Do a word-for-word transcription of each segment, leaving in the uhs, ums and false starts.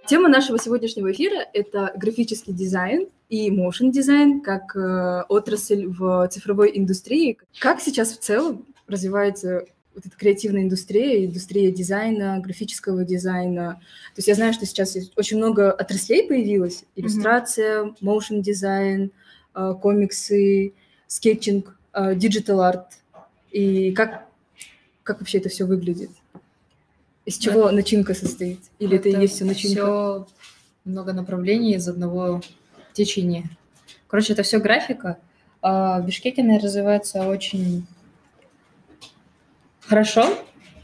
Тема нашего сегодняшнего эфира – это графический дизайн и motion дизайн как э, отрасль в цифровой индустрии. Как сейчас в целом развивается вот эта креативная индустрия, индустрия дизайна, графического дизайна? То есть я знаю, что сейчас есть очень много отраслей появилось. Иллюстрация, mm-hmm. motion дизайн, э, комиксы, скетчинг, диджитал арт. И как, как вообще это все выглядит? Из чего это, начинка состоит? Или это, это и есть все начинка? Все много направлений из одного течения. Короче, это все графика. А в Бишкеке она развивается очень хорошо.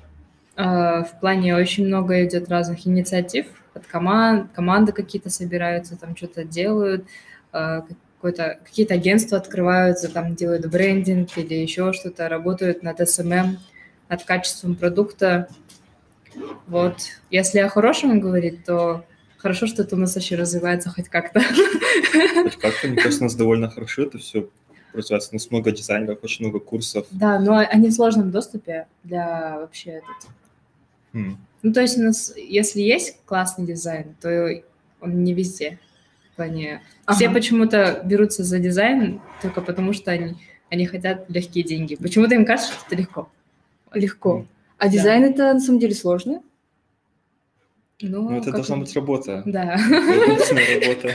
А в плане очень много идет разных инициатив от команд. Команды какие-то собираются, там что-то делают. Какое-то, какие-то агентства открываются, там делают брендинг или еще что-то, работают над эс эм эм, над качеством продукта. Вот. Если о хорошем говорить, то хорошо, что это у нас вообще развивается хоть как-то. Хоть как-то, мне кажется, у нас довольно хорошо это все развивается. У нас много дизайнеров, очень много курсов. Да, но они в сложном доступе для вообще этот. Hmm. Ну, то есть у нас, если есть классный дизайн, то он не везде. В плане... Ага. Все почему-то берутся за дизайн только потому, что они, они хотят легкие деньги. Почему-то им кажется, что это легко. Легко. Hmm. А дизайн да. это на самом деле сложно? Ну, ну это должна быть работа. Да. Работа.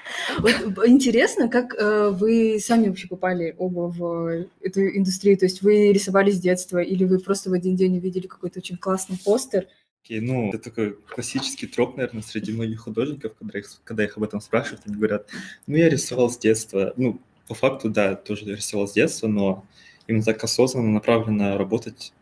Вот интересно, как э, вы сами вообще попали оба в эту индустрию? То есть вы рисовали с детства или вы просто в один день увидели какой-то очень классный постер? Okay, ну, это такой классический троп, наверное, среди многих художников, когда их, когда их об этом спрашивают, они говорят, ну, я рисовал с детства. Ну, по факту, да, тоже рисовал с детства, но именно так осознанно, направленно работать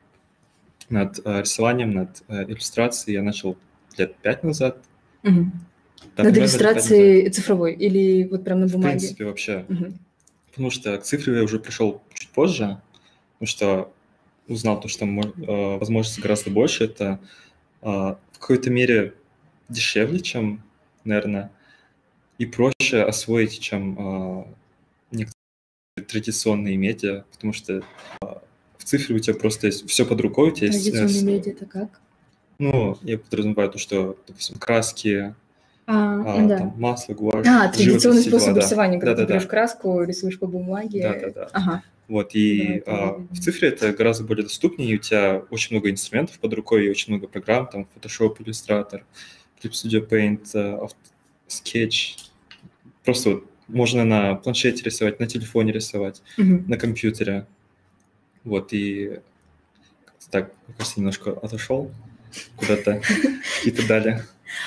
над э, рисованием, над э, иллюстрацией я начал лет пять назад. Угу. Да, над иллюстрацией цифровой или вот прям на бумаге? В принципе, вообще. Угу. Потому что к цифре я уже пришел чуть позже, потому что узнал то, что э, возможностей гораздо больше. Это э, в какой-то мере дешевле, чем, наверное, и проще освоить, чем э, некоторые традиционные медиа, потому что э, в цифре у тебя просто есть все под рукой. У тебя традиционные есть, медиа это как? Ну, я подразумеваю то, что, допустим, краски, а, а, да. там, масло, гуашь, а, традиционный способ да. рисования, когда да, ты да, берешь да. краску, рисуешь по бумаге. Да, да, да. Ага. Вот, и да, а, в цифре это гораздо более доступнее, и у тебя очень много инструментов под рукой, и очень много программ, там, Photoshop, Illustrator, Clip Studio Paint, Sketch. Просто вот можно на планшете рисовать, на телефоне рисовать, угу. на компьютере. Вот, и так, мне кажется, немножко отошел куда-то, какие-то дали.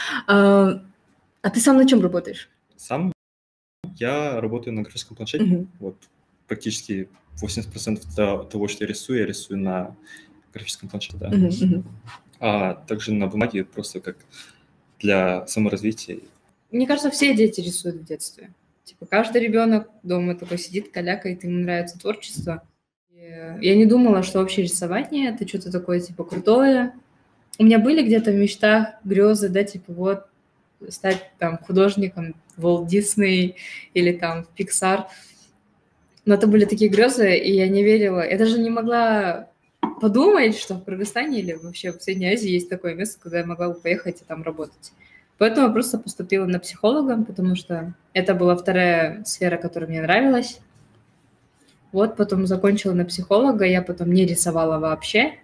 А, а ты сам на чем работаешь? Сам я работаю на графическом планшете. Uh-huh. Вот, практически восемьдесят процентов того, что я рисую, я рисую на графическом планшете. Да. Uh-huh, uh-huh. А также на бумаге просто как для саморазвития. Мне кажется, все дети рисуют в детстве. Типа каждый ребенок дома такой сидит, калякает, ему нравится творчество. Я не думала, что вообще рисовать не это что-то такое, типа, крутое. У меня были где-то в мечтах грезы, да, типа, вот, стать там художником в Walt Disney или там в Pixar. Но это были такие грезы, и я не верила. Я даже не могла подумать, что в Кыргызстане или вообще в Средней Азии есть такое место, куда я могла бы поехать и там работать. Поэтому я просто поступила на психолога, потому что это была вторая сфера, которая мне нравилась. Вот, потом закончила на психолога, я потом не рисовала вообще.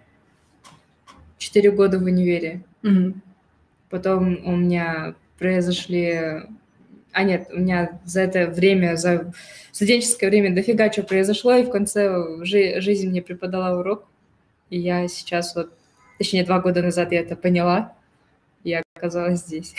Четыре года в универе. Mm-hmm. Потом у меня произошли... А нет, у меня за это время, за студенческое время дофига что произошло, и в конце жи- жизни мне преподала урок. И я сейчас вот... Точнее, два года назад я это поняла, и я оказалась здесь.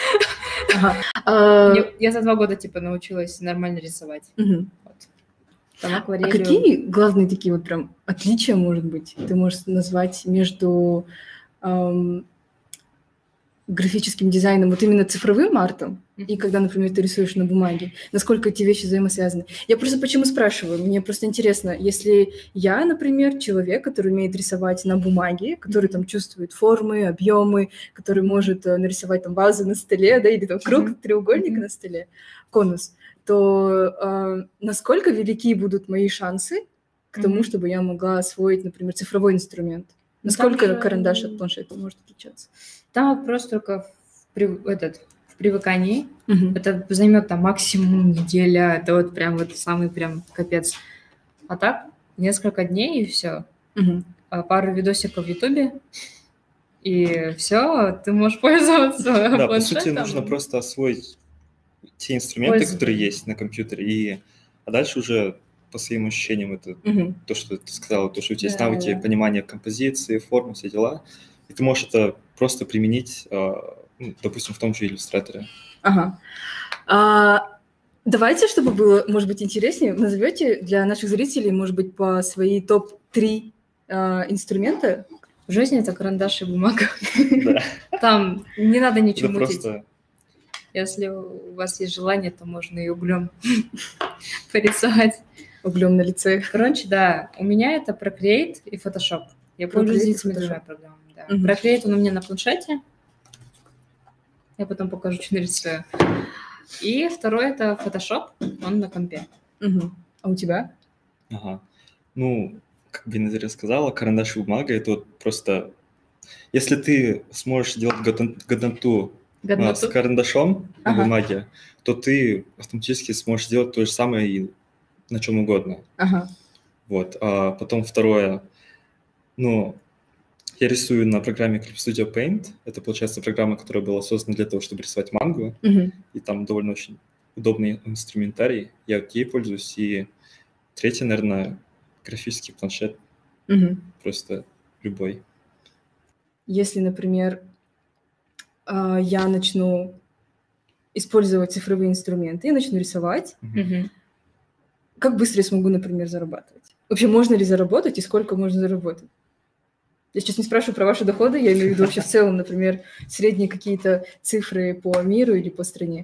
Я за два года, типа, научилась нормально рисовать. Там акварелью. А какие главные такие вот прям отличия, может быть, ты можешь назвать между эм, графическим дизайном, вот именно цифровым артом, mm-hmm. и когда, например, ты рисуешь на бумаге? Насколько эти вещи взаимосвязаны? Я просто почему спрашиваю? Мне просто интересно, если я, например, человек, который умеет рисовать на бумаге, который mm-hmm. там чувствует формы, объемы, который может э, нарисовать там вазу на столе, да, или там круг, mm-hmm. треугольник mm-hmm. на столе, конус, то э, насколько велики будут мои шансы к тому, mm-hmm. чтобы я могла освоить, например, цифровой инструмент? Насколько же... карандаш от планшета может отличаться? Там вопрос только в при, этот, в привыкании. Мгм. Это займет там максимум неделя. Это вот прям вот самый прям капец. А так, несколько дней и все. Мгм. Пару видосиков в Ютубе, и все, ты можешь пользоваться Да, по сути, планшетом. нужно просто освоить те инструменты, Пользование. которые есть на компьютере, и а дальше уже по своим ощущениям это Мгм. то, что ты сказала, то, что у тебя есть Да, навыки да. понимания композиции, формы, все дела, и ты можешь это просто применить, а, ну, допустим, в том же иллюстраторе. Ага. А, давайте, чтобы было, может быть, интереснее, назовете для наших зрителей, может быть, по свои топ три а, инструмента. В жизни это карандаш и бумага. Да, Там не надо это ничего мутить. просто... Если у вас есть желание, то можно и углем порисовать. Углем на лице. Короче, да, у меня это Procreate и Photoshop. Я Procreate пользуюсь и этими Photoshop. двумя программами. Да. Мгм. Procreate он у меня на планшете. Я потом покажу, что нарисую. И второй это Photoshop, он на компе. Мгм. А у тебя? Ага. Ну, как Беназиря сказала, карандаш и бумага — это вот просто... Если ты сможешь делать годн- годноту а, с Годноту. карандашом на Ага. бумаге, то ты автоматически сможешь сделать то же самое и на чем угодно. Ага. Вот. А потом второе. Ну, я рисую на программе Clip Studio Paint. Это, получается, программа, которая была создана для того, чтобы рисовать мангу. Мгм. И там довольно очень удобный инструментарий. Я вот ей пользуюсь. И третье, наверное, графический планшет. Мгм. Просто любой. Если, например, а, я начну использовать цифровые инструменты и начну рисовать, Мгм. Мгм. как быстро я смогу, например, зарабатывать? Вообще, можно ли заработать и сколько можно заработать? Я сейчас не спрашиваю про ваши доходы, я имею в виду вообще в целом, например, средние какие-то цифры по миру или по стране.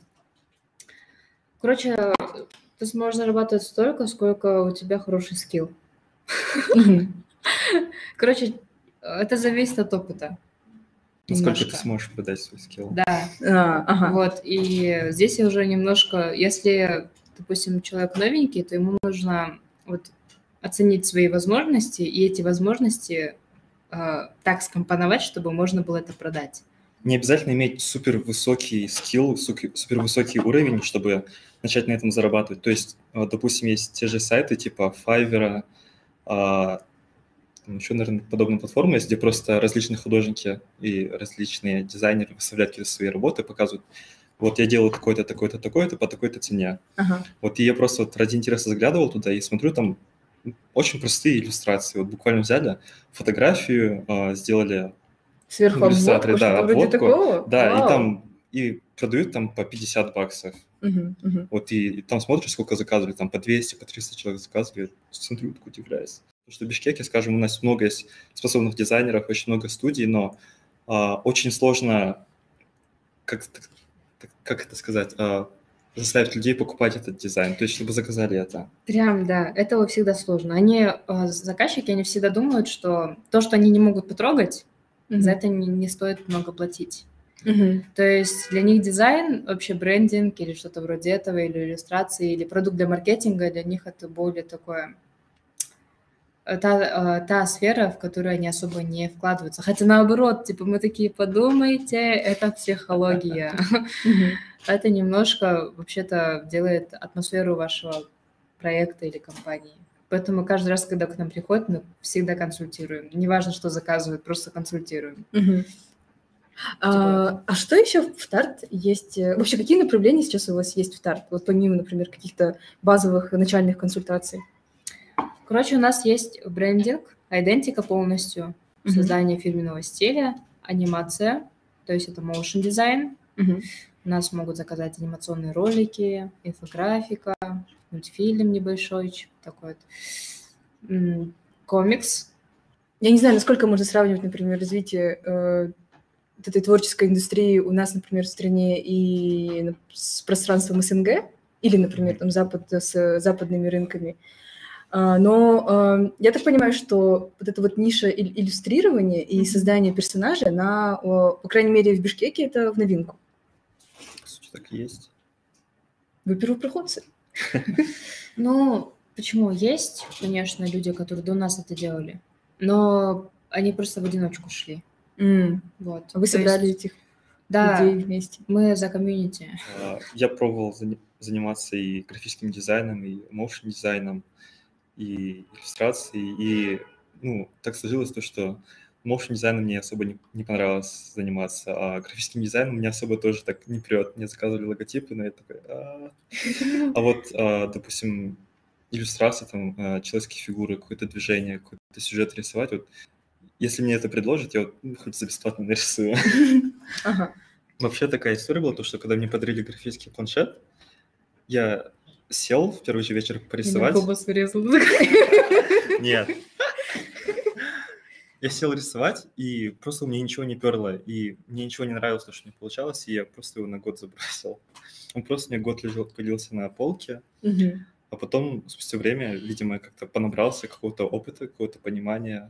Короче, ты сможешь зарабатывать столько, сколько у тебя хороший скилл. Мгм. Короче, это зависит от опыта. Насколько ты Немножко. сможешь продать свой скилл. Да. А, ага. Вот, и здесь я уже немножко, если, допустим, человек новенький, то ему нужно вот оценить свои возможности и эти возможности э, так скомпоновать, чтобы можно было это продать. Не обязательно иметь супер высокий скилл, супер высокий уровень, чтобы начать на этом зарабатывать. То есть, а, допустим, есть те же сайты типа Fiverr, а, там еще, наверное, подобные платформы есть, где просто различные художники и различные дизайнеры выставляют какие-то свои работы, показывают, вот я делаю такое-то, такое-то, такое-то по такой-то цене. Ага. Вот и я просто вот ради интереса заглядывал туда и смотрю, там очень простые иллюстрации. Вот буквально взяли фотографию, а, сделали Сверху в иллюстраторе, обводку, да, что-то вроде обводку, такого? да, и Вау. там и продают там по пятьдесят баксов. Мгм, мгм. Вот и, и там смотришь, сколько заказывали, там по двести, по триста человек заказывали, смотрю, так удивляюсь. Потому что в Бишкеке, скажем, у нас много есть способных дизайнеров, очень много студий, но а, очень сложно, как, так- так- как это сказать, а, заставить людей покупать этот дизайн, то есть чтобы заказали это. Прям, да, этого всегда сложно. Они, э, заказчики, они всегда думают, что то, что они не могут потрогать, Мгм. за это не, не стоит много платить. Мгм. То есть для них дизайн, вообще брендинг или что-то вроде этого, или иллюстрации, или продукт для маркетинга, для них это более такое, э, та, э, та сфера, в которую они особо не вкладываются. Хотя наоборот, типа мы такие, подумайте, это психология. Мгм. Это немножко вообще-то делает атмосферу вашего проекта или компании. Поэтому каждый раз, когда к нам приходят, мы всегда консультируем. Неважно, что заказывают, просто консультируем. Мгм. А, а что еще в Тарт есть? э, Вообще, какие направления сейчас у вас есть в Тарт? Вот помимо, например, каких-то базовых начальных консультаций. Короче, у нас есть брендинг, идентика полностью, Мгм. создание фирменного стиля, анимация, то есть это motion дизайн. Мгм. У нас могут заказать анимационные ролики, инфографика, мультфильм небольшой, ч- такой вот, м, комикс. Я не знаю, насколько можно сравнивать, например, развитие э, вот этой творческой индустрии у нас, например, в стране и на- с пространством СНГ, или, например, там, Запад с западными рынками. А, Но а, я так понимаю, что вот эта вот ниша ил- иллюстрирования и Мгм. создания персонажа, она, о, по крайней мере, в Бишкеке это в новинку. По сути, так и есть. Вы первопроходцы. Ну, почему? Есть, конечно, люди, которые до нас это делали, но они просто в одиночку шли. М. Вот. А вы То собрали есть этих Да, людей вместе. мы за комьюнити. А, Я пробовал зани- заниматься и графическим дизайном, и motion дизайном, и иллюстрацией, и, ну, так сложилось то, что motion дизайном мне особо не, не понравилось заниматься, а графическим дизайном мне особо тоже так не прет. Мне заказывали логотипы, но я такой... «А». А вот, а, допустим, иллюстрации, там, а, человеческие фигуры, какое-то движение, какой-то сюжет рисовать, вот, если мне это предложат, я вот ну, хоть за бесплатно нарисую. Ага. Вообще такая история была, то, что когда мне подарили графический планшет, я сел в первый же вечер порисовать. Срезал. Нет. Я сел рисовать, и просто у меня ничего не перло, и мне ничего не нравилось, то, что не получалось, и я просто его на год забросил. Он просто мне год лежал, пылился на полке, Мгм. а потом, спустя время, видимо, я как-то понабрался какого-то опыта, какого-то понимания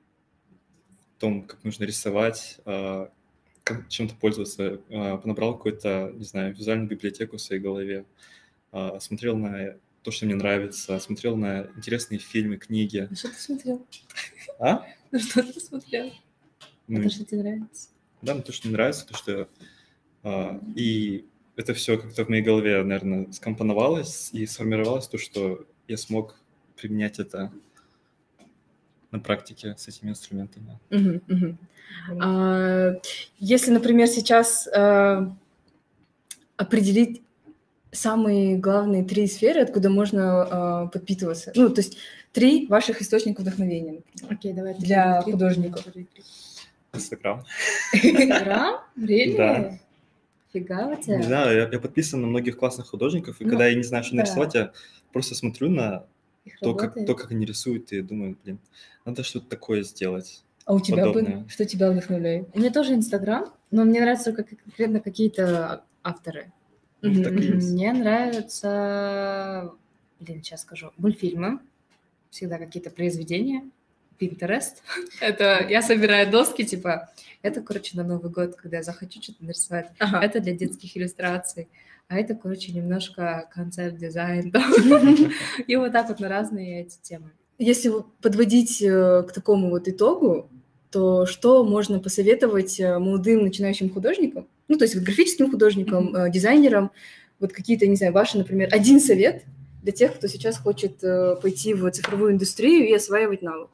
в том, как нужно рисовать, а, как чем-то пользоваться, а, понабрал какую-то, не знаю, визуальную библиотеку в своей голове, а, смотрел на то, что мне нравится, смотрел на интересные фильмы, книги. Ну что ты смотрел? А? Ну что ты смотрел? Ну, Это что тебе нравится? да, ну, то, что мне нравится, то, что... а, и это все как-то в моей голове, наверное, скомпоновалось и сформировалось то, что я смог применять это на практике с этими инструментами. Мгм, мгм. А, Если, например, сейчас а, определить самые главные три сферы, откуда можно а, подпитываться, ну, то есть три ваших источника вдохновения, например, Окей, давай. для художников. Инстаграм. Инстаграм? Really? Да. Фига у Не тебя. знаю, я, я подписан на многих классных художников, и Ну, когда я не знаю, что да. нарисовать, я просто смотрю на Их то как, работает. то, как они рисуют, и думаю, блин, надо что-то такое сделать. А у тебя бы, Подобное. что тебя вдохновляет? У меня тоже Инстаграм, но мне нравятся только конкретно какие-то авторы. Ну, так и М, есть. Мне нравятся, блин, сейчас скажу, мультфильмы, всегда какие-то произведения, Pinterest. Это я собираю доски, типа, это, короче, на Новый год, когда я захочу что-то нарисовать. Ага. Это для детских иллюстраций. А это, короче, немножко концепт-дизайн. там. И вот так вот на разные эти темы. Если вот подводить э, к такому вот итогу, то что можно посоветовать э, молодым начинающим художникам, ну, то есть вот графическим художникам, э, дизайнерам, вот какие-то, не знаю, ваши, например, один совет для тех, кто сейчас хочет э, пойти в цифровую индустрию и осваивать навык?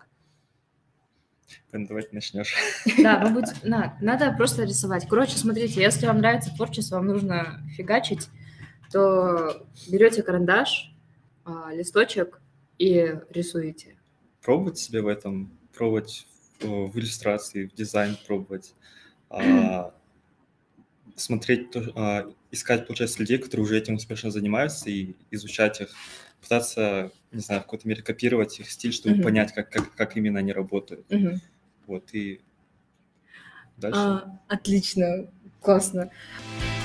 Блин, давай ты начнешь. Да, ну будь, на, надо просто рисовать. Короче, смотрите, если вам нравится творчество, вам нужно фигачить, то берете карандаш, а, листочек и рисуете. Пробовать себя в этом, пробовать в, в иллюстрации, в дизайн пробовать, а, смотреть, то- а, искать, получается, людей, которые уже этим успешно занимаются, и изучать их, пытаться, не знаю, в какой-то мере копировать их стиль, чтобы Мгм. понять, как, как, как именно они работают. Мгм. Вот, и дальше. А, отлично, классно.